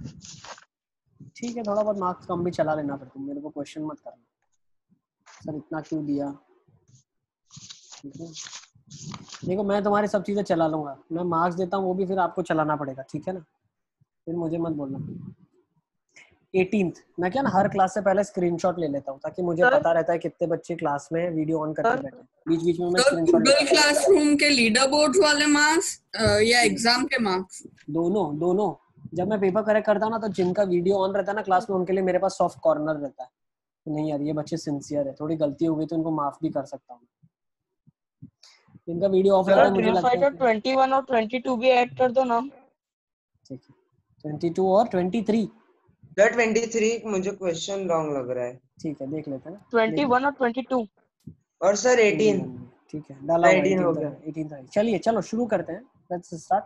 ठीक है, थोड़ा बहुत मार्क्स कम भी चला लेना, फिर तुम मेरे को क्वेश्चन मत करना सर इतना क्यों दिया। ठीक है, देखो मैं तुम्हारी सब चीजें चला लूंगा, मैं मार्क्स देता हूँ वो भी फिर आपको चलाना पड़ेगा, ठीक है ना, फिर मुझे मत बोलना। 18th मैं क्या ना हर क्लास से पहले स्क्रीनशॉट ले लेता हूँ ताकि मुझे पता रहता है कितने बच्चे क्लास में वीडियो ऑन करके बैठे, बीच बीच में मैं स्क्रीनशॉट गूगल लेता हूँ। क्लासरूम के लीडर बोर्ड वाले मार्क्स या एग्जाम के मार्क्स? दोनों दोनों। जब मैं पेपर करेक्ट करता हूँ ना, तो जिनका वीडियो ऑन रहता है ना क्लास में, उनके लिए मेरे पास सॉफ्ट कॉर्नर रहता है, नहीं यार ये बच्चे सिंसियर है, थोड़ी गलती हो गई तो इनको माफ भी कर सकता हूँ। जिनका वीडियो ऑफ रहता है मुझे लगता है 21 और 22 भी ऐड कर दो ना। ठीक है, 22 और 23। सर 23 मुझे क्वेश्चन रॉन्ग लग रहा है। ठीक है देख लेते हैं ना, 21 और 22 और सर 18। ठीक है डाला हुआ 18 हो गया। 18 चलिए चलो शुरू करते हैं, लेट्स स्टार्ट।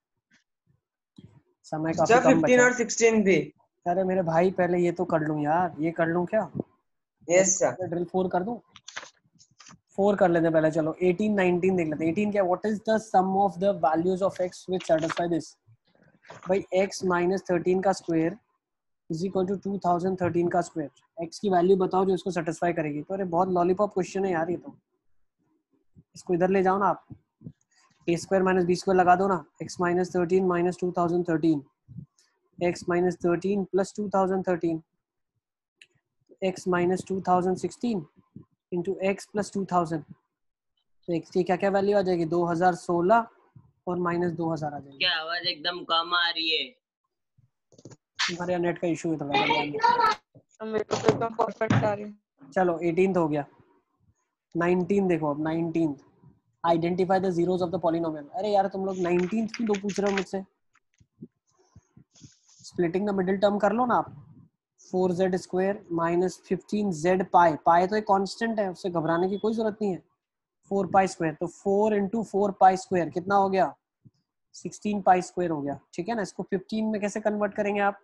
समय काफी सर कम 15 बचा और 16 भी। अरे मेरे भाई पहले ये तो कर लूं यार, ये कर लूं क्या, यस सर। ड्रिल 4 कर दूं, 4 कर लेते हैं पहले, चलो 18 19 देख लेते हैं। 18 क्या, what is the sum of the values of x which satisfy this. भाई x माइनस 13 का स्क्वायर इज इक्वल टू 2013 का स्क्वायर, x की वैल्यू बताओ जो इसको सेटिस्फाई करेगी। तो अरे बहुत लॉलीपॉप क्वेश्चन है यार ये तो, इसको इधर ले जाओ ना आप, a square minus b square लगा दो ना, x minus 13 minus 2013, x minus 13 plus 2013, x minus 2016 into x plus 2000, तो x की क्या क्या वैल्यू आ जाएगी, 2016 और माइनस 2000 आ जाएगी। क्या आवाज एकदम कम आ रही है? हमारे नेट का इशू है थोड़ा, मेरे को तो एकदम परफेक्ट आ रही है। चलो 18th हो गया। 19 देखो अब, 19 identify the zeros of the polynomial. अरे यार तुम लोग 19 क्यों दो पूछ रहे हो मुझसे, स्प्लिटिंग द मिडिल टर्म कर लो ना आप, 4z स्क्वायर माइनस 15z पाई, पाई तो एक कांस्टेंट है उससे घबराने की कोई जरूरत नहीं है, 4 पाई स्क्वायर, तो 4 इंटू 4 पाई स्क्वायर कितना हो गया, 16 पाई स्क्वायर हो गया। ठीक है ना, इसको 15 में कैसे कन्वर्ट करेंगे आप,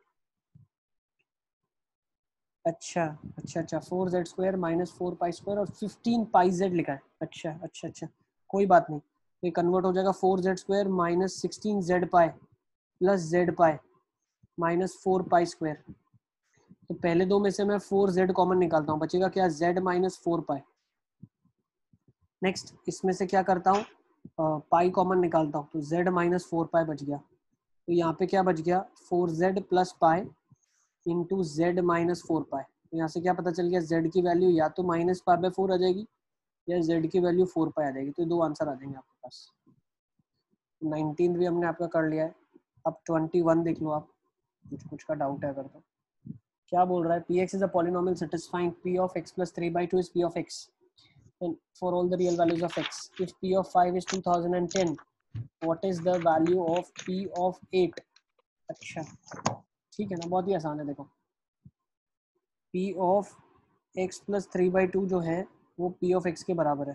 अच्छा अच्छा अच्छा 4z square minus 4 pi square और 15 पाई z लिखा है, अच्छा अच्छा अच्छा कोई बात नहीं, तो ये कन्वर्ट हो जाएगा 4z square minus 16z pi plus z pi minus 4 pi square. तो पहले दो में से मैं 4z कॉमन निकालता हूँ, बचेगा क्या, z माइनस 4 पाई। नेक्स्ट इसमें से क्या करता हूँ, पाई कॉमन निकालता हूँ, तो z माइनस 4 पाई बच गया, तो यहाँ पे क्या बच गया, 4z plus pi into z minus 4 pi. तो यहाँ से क्या पता चल गया, z की वैल्यू या तो माइनस पाई बाई 4 आ जाएगी या z की वैल्यू 4 पाई आ जाएगी, तो दो आंसर आ जाएंगे आपके पास। 19 भी हमने आपका कर लिया है, अब 21 देख लो आप, कुछ का डाउट है अगर तो। क्या बोल रहा है, px is a polynomial satisfying p of x plus 3/2 is p of x and for all the real values of x. If p of 5 is 2010, what is the value of p of 8? अच्छा ठीक है ना, बहुत ही आसान है, देखो p of x plus 3/2 जो है वो p of x के बराबर है,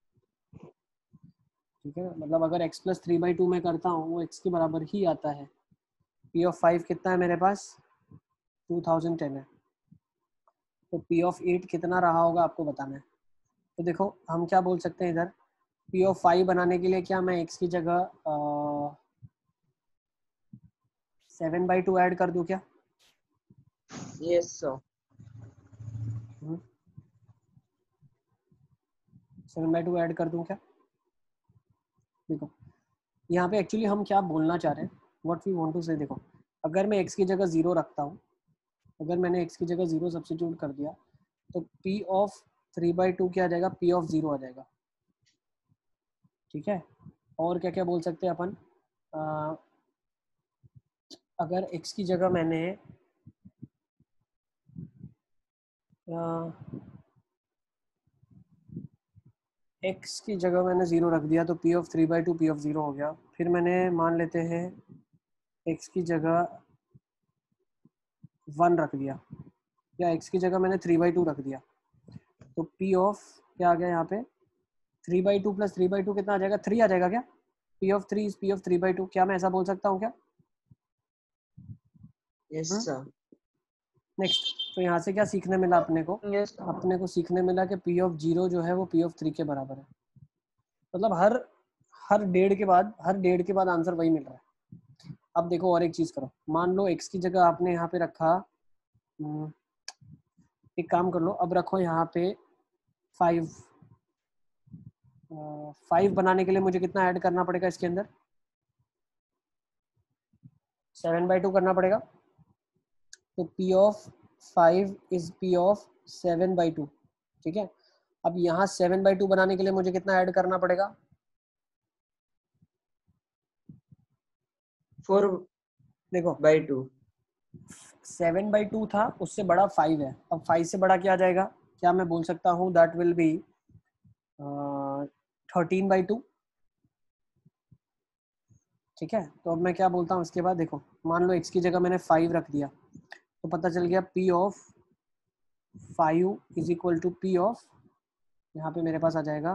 ठीक है, मतलब अगर x plus 3/2 में करता हूँ वो x के बराबर ही आता है। p of 5 कितना है मेरे पास, 2010 है, तो p of 8 कितना रहा होगा आपको बताना है। तो देखो हम क्या बोल सकते हैं इधर, p of 5 बनाने के लिए क्या मैं x की जगह 7/2 ऐड कर दूं क्या, यस सर। 7/2 ऐड कर दूं क्या, देखो यहाँ पे एक्चुअली हम क्या बोलना चाह रहे हैं, व्हाट वी वांट टू से, देखो अगर मैं x की जगह 0 रखता हूँ, अगर मैंने x की जगह 0 सब्स्टिट्यूट कर दिया, तो p of 3/2 क्या आ जाएगा, p of 0 आ जाएगा, ठीक है। और क्या क्या बोल सकते हैं अपन, अगर x की जगह मैंने x की जगह मैंने 0 रख दिया, तो p of 3/2 p of 0 हो गया। फिर मैंने मान लेते हैं x की जगह 1 रख दिया, या x की जगह मैंने 3/2 रख दिया, तो p of क्या आ गया यहाँ पे, 3/2 प्लस 3/2 कितना आ जाएगा, 3 आ जाएगा क्या, p of 3 is p of 3/2, क्या मैं ऐसा बोल सकता हूँ क्या, यस सर। नेक्स्ट, तो यहाँ से क्या सीखने मिला अपने को, अपने को सीखने मिला कि p of 0 जो है वो p of 3 के बराबर है, मतलब हर डेढ़ के बाद आंसर वही मिल रहा है। अब देखो और एक चीज करो, मान लो x की जगह आपने यहाँ पे रखा, एक काम कर लो, अब रखो यहाँ पे 5। 5 बनाने के लिए मुझे कितना ऐड करना पड़ेगा इसके अंदर? 7/2 करना पड़ेगा। तो P of 5 is P of 7/2, ठीक है। अब यहाँ 7/2 बनाने के लिए मुझे कितना ऐड करना पड़ेगा? 4/2। 7/2 था, उससे बड़ा 5 है। अब 5 से बड़ा क्या आ जाएगा? क्या मैं बोल सकता हूँ दैट विल बी 13/2, ठीक है। तो अब मैं क्या बोलता हूँ इसके बाद, देखो मान लो x की जगह मैंने 5 रख दिया, तो पता चल गया P of 5 is equal to P of, यहाँ पे मेरे पास आ जाएगा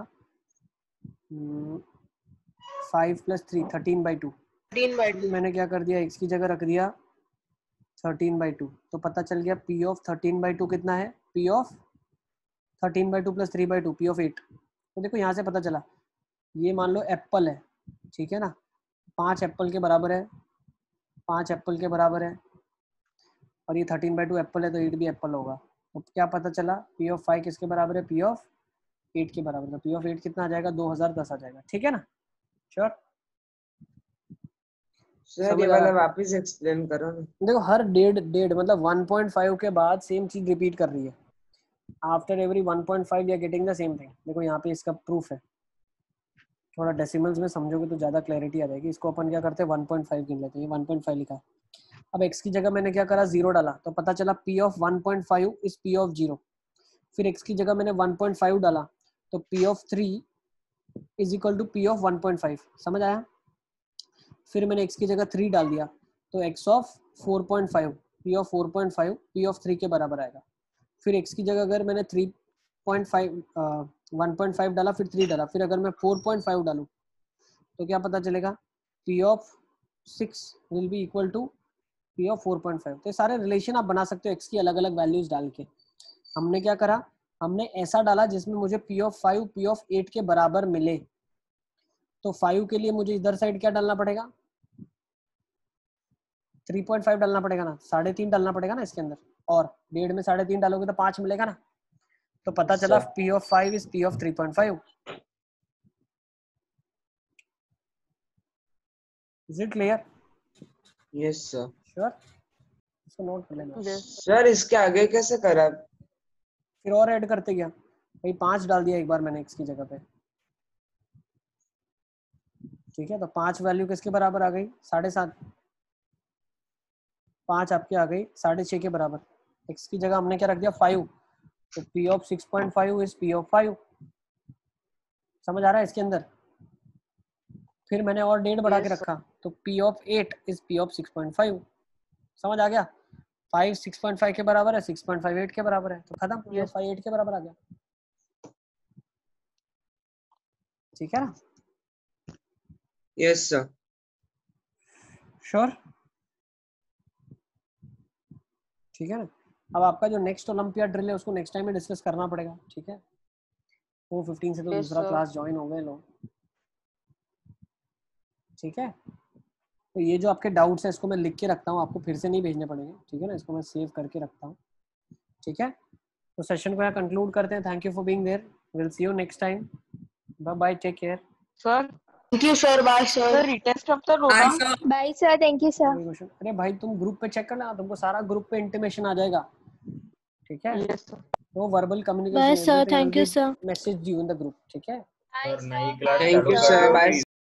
5 + 3 13/2। 13/2 मैंने क्या कर दिया, x की जगह रख दिया 13/2, तो पता चल गया P ऑफ 13/2 कितना है? P of 13/2 + 3/2 P of 8। तो देखो यहाँ से पता चला, ये मान लो एप्पल है, ठीक है ना, 5 एप्पल के बराबर है, 5 एप्पल के बराबर है, और ये 13/2 एप्पल है, तो 8 भी एप्पल होगा। तो क्या पता चला? P ऑफ 5 किसके बराबर है? P ऑफ 8 के बराबर। तो P ऑफ 8 कितना आ जाएगा? 2010 आ जाएगा, ठीक है ना। श्योर सर ये वाला वापस एक्सप्लेन करो ना। देखो हर डेढ़ मतलब 1.5 के बाद सेम चीज रिपीट कर रही है। After every 1.5 we are getting the same thing. देखो यहाँ पे इसका प्रूफ है, थोड़ा डेसिमल्स में समझोगे तो ज़्यादा क्लैरिटी आ जाएगी। इसको अपन क्या करते हैं 1.5 गिन लेते हैं, 1.5 लिखा है। अब x की जगह मैंने क्या करा, 0 डाला, तो पता चला P of 1.5 is P of 0। फिर x की जगह मैंने 1.5 डाला, तो P of 3 is equal to P of 1.5। समझ आया? फिर मैंने x की जगह 3 डाल दिया, तो x of 4.5 P of 4.5 P of 3 के बराबर आएगा। फिर x की जगह अगर मैंने 1.5 डाला, फिर 3 डाला, फिर अगर मैं 4.5 डालूं तो क्या पता चलेगा? P of 6 will be equal to P of 4.5। तो सारे रिलेशन आप बना सकते हो x की अलग अलग वैल्यूज डाल के। हमने क्या करा, हमने ऐसा डाला जिसमें मुझे P ऑफ 5 P ऑफ 8 के बराबर मिले। तो 5 के लिए मुझे इधर साइड क्या डालना पड़ेगा? 3.5 डालना पड़ेगा ना, 3.5 डालना पड़ेगा ना इसके अंदर, और डेढ़ में 3.5 डालोगे तो 5 मिलेगा ना। तो पता चला P of 5 is P of 3.5। Is it clear? Yes sir. Sure? इसको नोट कर लेना। सर इसके आगे कैसे करा? फिर और ऐड करते गया भाई, 5 डाल दिया एक बार मैंने x की जगह पे, ठीक है। तो 5 वैल्यू किसके बराबर आ गई? 7.5। 5 आपके आ गई 6.5 के बराबर। x की जगह हमने क्या रख दिया? 5। तो P of 6.5 is P of 5। समझ आ रहा है इसके अंदर? फिर मैंने और डेढ़ बढ़ा के रखा, तो P of 8 is P of 6.5। समझ आ गया? 5 6.5 के बराबर है, 6.5 8 के बराबर है, तो खत्म। P ऑफ 5 8 के बराबर आ गया, ठीक है ना। Yes sir. श्योर? ठीक है ना। अब आपका जो नेक्स्ट ओलंपियाड ड्रिल है उसको नेक्स्ट टाइम में डिस्कस करना पड़ेगा, ठीक है। 4:15 से तो दूसरा क्लास ज्वाइन हो गए लोग, ठीक है। तो ये जो आपके डाउट्स है इसको मैं लिख के रखता हूँ, आपको फिर से नहीं भेजने पड़ेंगे, ठीक है ना। इसको मैं सेव करके रखता हूँ, ठीक है। तो सेशन को यहाँ कंक्लूड करते हैं। Thank you for being there, will see you next time, bye bye, take care. Sir Thank you, sir. Bye, sir. Sir retest कब तक होगा? Bye, sir. Bye sir, thank you sir. अरे भाई तुम ग्रुप पे check करना, तुमको सारा ग्रुप पे इंटीमेशन आ जाएगा, ठीक है। Yes sir. तो verbal by communication sir, thank you sir. Message you in the group, ठीक है। Bye thank you sir. Bye.